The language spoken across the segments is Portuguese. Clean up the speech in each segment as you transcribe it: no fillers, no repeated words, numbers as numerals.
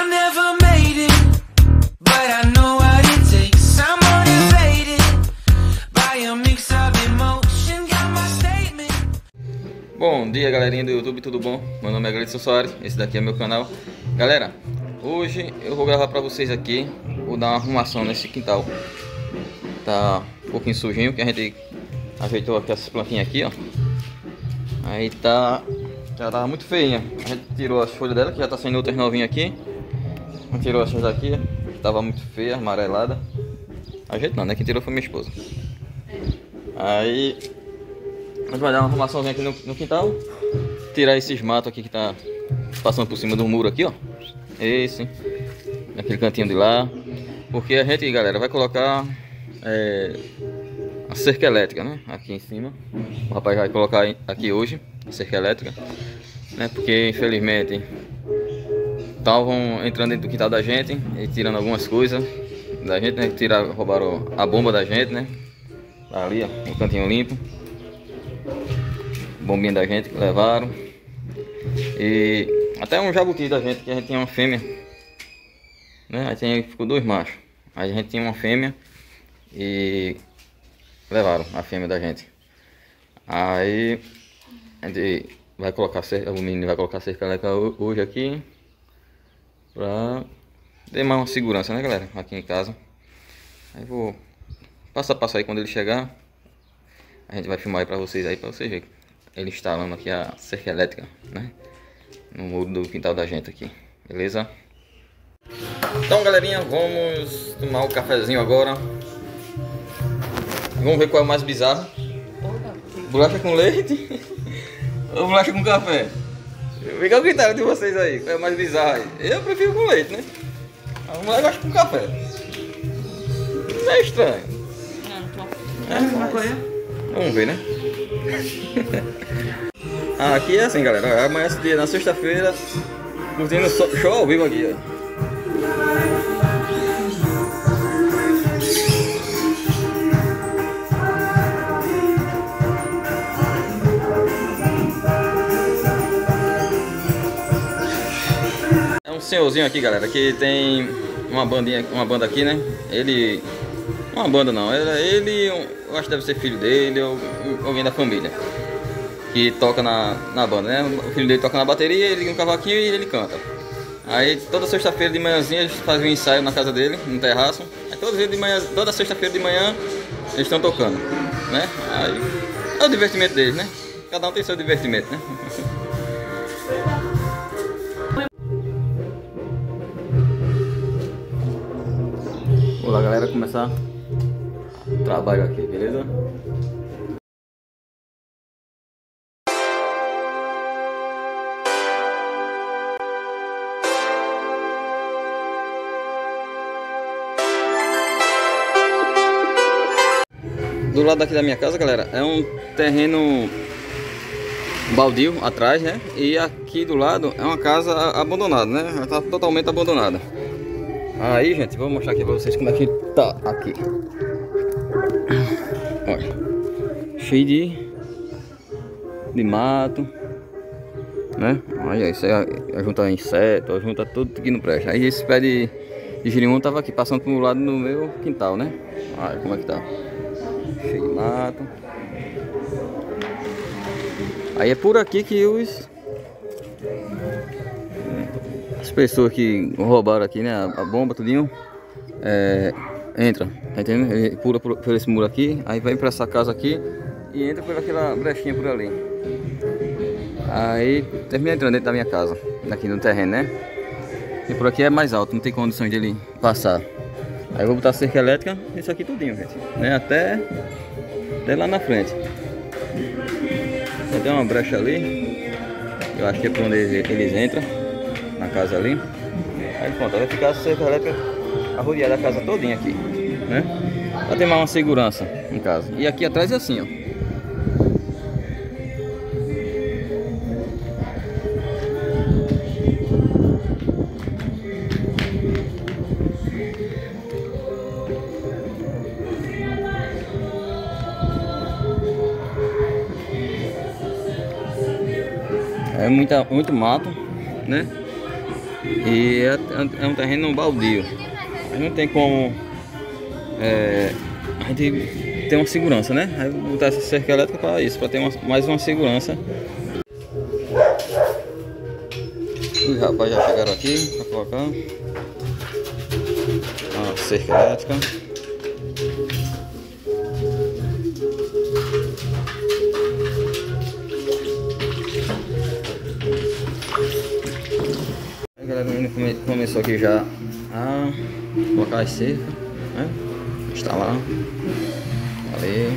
I never made it, but I know what it takes. I'm motivated by a mix of emotion, got my statement. Bom dia, galerinha do YouTube, tudo bom? Meu nome é Gleison Soares, esse daqui é meu canal. Galera, hoje eu vou gravar pra vocês aqui, vou dar uma arrumação nesse quintal. Tá um pouquinho sujinho, que a gente ajeitou aqui essas plantinhas aqui, ó. Aí tá, já tava muito feinha. A gente tirou as folhas dela, que já tá saindo outras novinhas aqui. A gente tirou essas daqui, que tava muito feia, amarelada. A gente não, né? Quem tirou foi minha esposa. Aí a gente vai dar uma arrumaçãozinha aqui no quintal. Tirar esses matos aqui que tá passando por cima do muro aqui, ó. Esse, aquele cantinho de lá. Porque a gente, galera, vai colocar a cerca elétrica, né? Aqui em cima. O rapaz vai colocar aqui hoje a cerca elétrica, né? Porque infelizmente estavam entrando dentro do quintal da gente e tirando algumas coisas da gente, né? Roubaram a bomba da gente, né? Ali, ó, o cantinho limpo. Bombinha da gente que levaram. E até um jabuti da gente, que a gente tinha uma fêmea, né? Aí ficou dois machos. Aí a gente tinha uma fêmea e levaram a fêmea da gente. Aí a gente vai colocar cerca, o menino vai colocar cerca elétrica hoje aqui pra ter mais uma segurança, né, galera, aqui em casa. Aí vou passo a passo aí, quando ele chegar a gente vai filmar aí pra vocês verem ele instalando aqui a cerca elétrica, né, no muro do quintal da gente aqui, beleza? Então, galerinha, vamos tomar o cafezinho agora. Vamos ver qual é o mais bizarro. Bolacha com leite ou bolacha com café? Fica o critério de vocês aí, qual é o mais bizarro aí. Eu prefiro com leite, né? A mulher gosta com café. É estranho. Vamos ver, né? Aqui é assim, galera. Amanhece dia na sexta-feira, curtindo show ao vivo aqui, ó. É um senhorzinho aqui, galera, que tem uma banda aqui, né? Ele... Uma banda não, ele eu acho que deve ser filho dele ou alguém da família que toca na banda, né? O filho dele toca na bateria, ele liga um cavaquinho e ele canta. Aí toda sexta-feira de manhãzinha eles fazem um ensaio na casa dele, no terraço. Aí toda sexta-feira de manhã eles estão tocando, né? Aí é o divertimento deles, né? Cada um tem seu divertimento, né? Vamos lá, galera, começar o trabalho aqui, beleza? Do lado daqui da minha casa, galera, é um terreno baldio atrás, né? E aqui do lado é uma casa abandonada, né? Ela tá totalmente abandonada. Aí, gente, vou mostrar aqui pra vocês como é que tá aqui. Olha, cheio de mato, né? Olha, isso aí junta inseto, junta tudo que não presta. Aí esse pé de girimum tava aqui passando pro lado do meu quintal, né? Olha como é que tá. Cheio de mato. Aí é por aqui que as pessoas que roubaram aqui, né, a bomba, tudinho, entra, tá entendendo? Ele pula por esse muro aqui, aí vai pra essa casa aqui e entra por aquela brechinha por ali. Aí termina entrando dentro da minha casa, aqui no terreno, né? E por aqui é mais alto, não tem condições dele passar. Aí eu vou botar cerca elétrica, isso aqui tudinho, gente, né? Até lá na frente. Tem uma brecha ali, eu acho que é por onde eles entram, na casa ali. Aí pronto, vai ficar a cerca elétrica arrodeada a casa todinha aqui, né? Pra ter mais uma segurança em casa. E aqui atrás é assim, ó. É muito mato, né? E é um terreno baldio. Aí não tem como a gente ter uma segurança, né? Aí botar essa cerca elétrica para isso, para ter mais uma segurança. Os rapazes já chegaram aqui para colocar a cerca elétrica. A galera começou aqui já a colocar as cercas, né? Instalar. Valeu.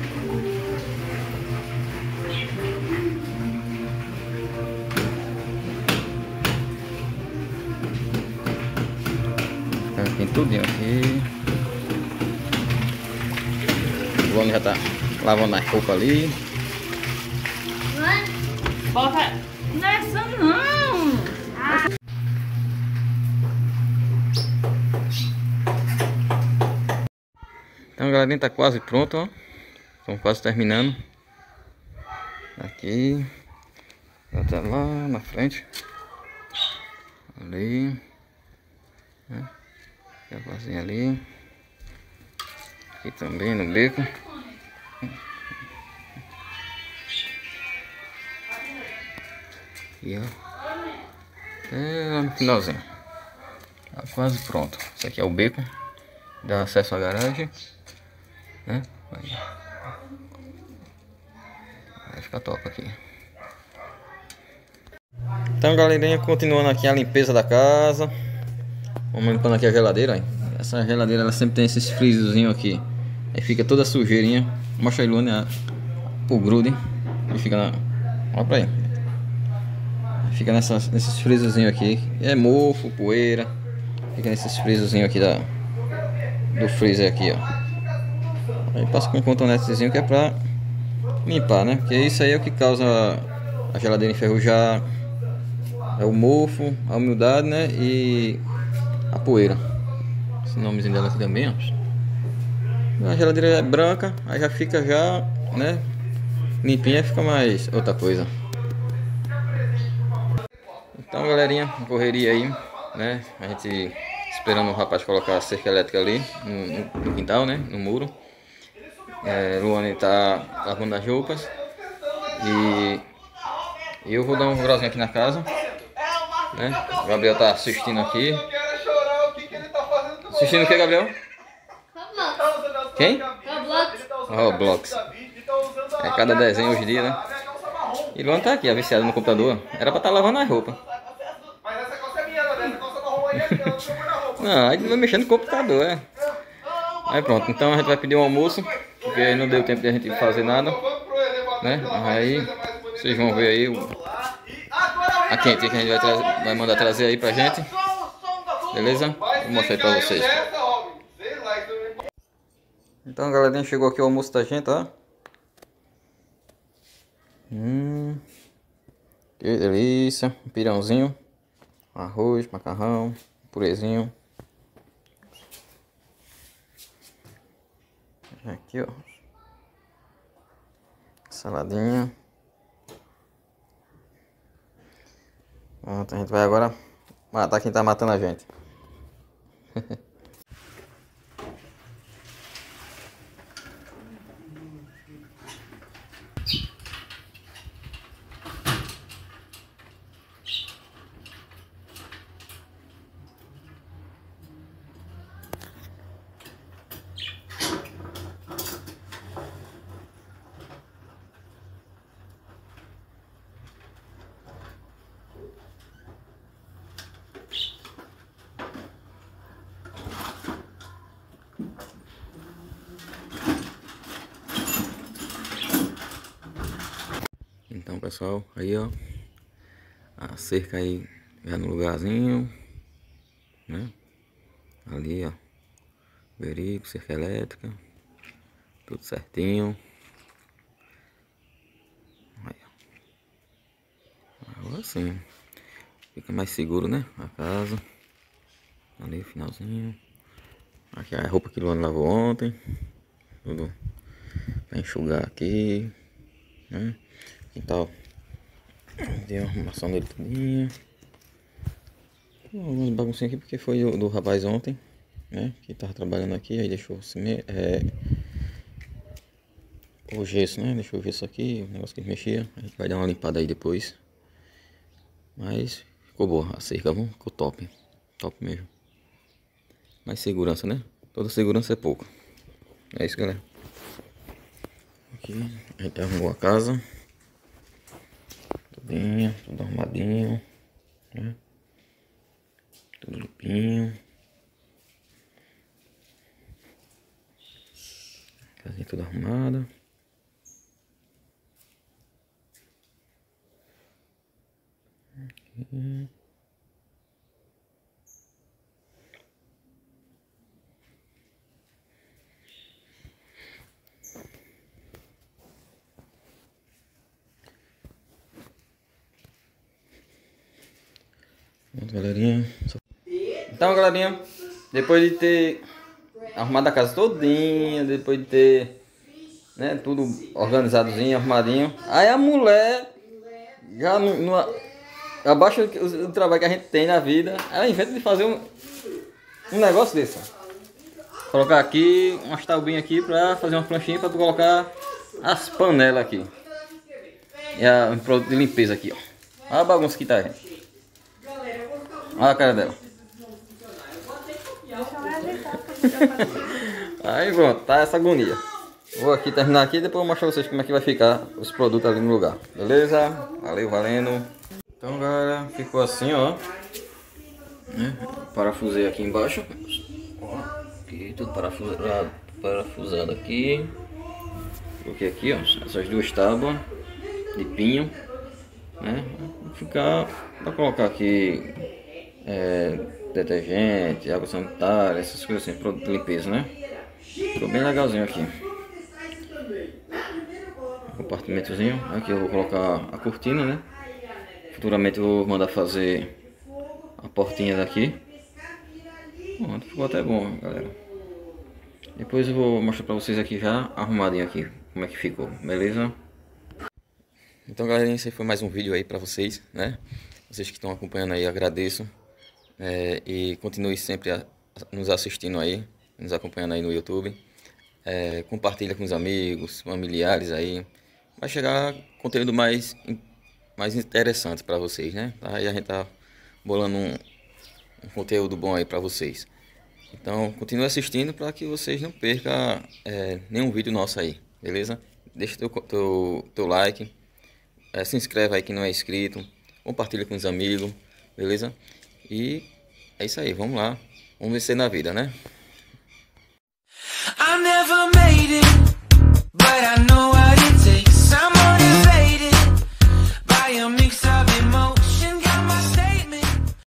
Tem tudinho aqui. O Luane já tá lavando as roupas ali. Bota nessa não! Então, galerinha, tá quase pronto, ó. Estamos quase terminando. Aqui. Já tá lá na frente. Ali. Né? A casinha ali. Aqui também no beco. Aqui, ó. Lá no finalzinho. Tá quase pronto. Esse aqui é o beco. Dá acesso à garagem. Né? Vai ficar top aqui. Então, galerinha, continuando aqui a limpeza da casa. Vamos limpando aqui a geladeira. Hein? Essa geladeira ela sempre tem esses frisozinhos aqui. Aí fica toda sujeirinha. Mostra aí, Luane, o grude. E fica na... Olha pra aí. Fica nesses frisozinhos aqui. É mofo, poeira. Fica nesses frisozinhos aqui do freezer aqui, ó. Aí passa com um cotonetezinho que é pra limpar, né? Porque isso aí é o que causa a geladeira enferrujar. É o mofo, a umidade, né? E a poeira. Esse nomezinho dela aqui também, ó. A geladeira é branca, aí já fica já, né? Limpinha, fica mais outra coisa. Então, galerinha, correria aí, né? A gente esperando o rapaz colocar a cerca elétrica ali no quintal, né? No muro. Luane tá lavando as roupas. E eu vou dar um grauzinho aqui na casa, né? O Gabriel tá assistindo aqui. Assistindo o que, Gabriel? Quem? Roblox. É cada desenho hoje em dia, né? E Luane tá aqui, viciado no computador. Era pra estar lavando as roupas. Não, aí vai mexendo no computador, é. Aí pronto, então a gente vai pedir um almoço, porque não deu tempo de a gente fazer nada, né? Aí vocês vão ver aí a quentinha que a gente vai mandar trazer aí pra gente. Beleza? Vou mostrar aí pra vocês. Então, galerinha, chegou aqui o almoço da gente, ó. Que delícia. Um pirãozinho, arroz, macarrão, purezinho. Aqui, ó. Saladinha. Pronto, a gente vai agora matar quem tá matando a gente. Então, pessoal, aí ó, a cerca aí já no lugarzinho, né? Ali ó, verico, cerca elétrica, tudo certinho. Aí, ó. Agora sim, fica mais seguro, né? A casa. Ali, finalzinho. Aqui a roupa que o Luane lavou ontem. Tudo pra enxugar aqui, né? Então, deu a arrumação dele tudinho. Umas baguncinhas aqui porque foi do rapaz ontem, né? Que tava trabalhando aqui, aí deixou o gesso, né? Deixou o gesso aqui, o negócio que mexia. A gente vai dar uma limpada aí depois. Mas ficou boa a cerca, viu? Ficou top. Top mesmo. Mais segurança, né? Toda segurança é pouco. É isso, galera. Aqui a gente arrumou a casa. Tudo arrumadinho, né? Tudo limpinho. Casinha toda arrumada. Aqui. Pronto, galerinha. Então, galerinha, depois de ter arrumado a casa todinha, depois de ter, né, tudo organizadozinho, arrumadinho, aí a mulher já abaixo do trabalho que a gente tem na vida, ela inventa de fazer um negócio desse. Colocar aqui umas taubinhas aqui pra fazer uma planchinha pra tu colocar as panelas aqui. E um produto de limpeza aqui, ó. Olha a bagunça que tá, gente. Olha a cara dela. Aí pronto, tá essa agonia. Vou aqui terminar aqui e depois eu mostro pra vocês como é que vai ficar os produtos ali no lugar. Beleza? Valeu, valendo. Então, galera, ficou assim, ó. Né? Parafusei aqui embaixo. Ó, aqui, tudo parafusado aqui. Coloquei aqui, ó, essas duas tábuas de pinho, né? Vou ficar para colocar aqui detergente, água sanitária, essas coisas assim, produto de limpeza, né? Ficou bem legalzinho aqui. Compartimentozinho. Aqui eu vou colocar a cortina, né? Futuramente eu vou mandar fazer a portinha daqui. Pronto, ficou até bom, galera. Depois eu vou mostrar pra vocês aqui já arrumadinho aqui, como é que ficou, beleza? Então, galerinha, esse foi mais um vídeo aí pra vocês, né? Vocês que estão acompanhando aí, agradeço. E continue sempre nos assistindo aí, nos acompanhando aí no YouTube. Compartilha com os amigos, familiares aí. Vai chegar conteúdo mais interessante para vocês, né? Aí a gente tá bolando um conteúdo bom aí para vocês. Então continue assistindo para que vocês não percam nenhum vídeo nosso aí, beleza? Deixa teu like, se inscreve aí quem não é inscrito, compartilha com os amigos, beleza? E é isso aí, vamos lá, vamos vencer na vida, né? I never made it.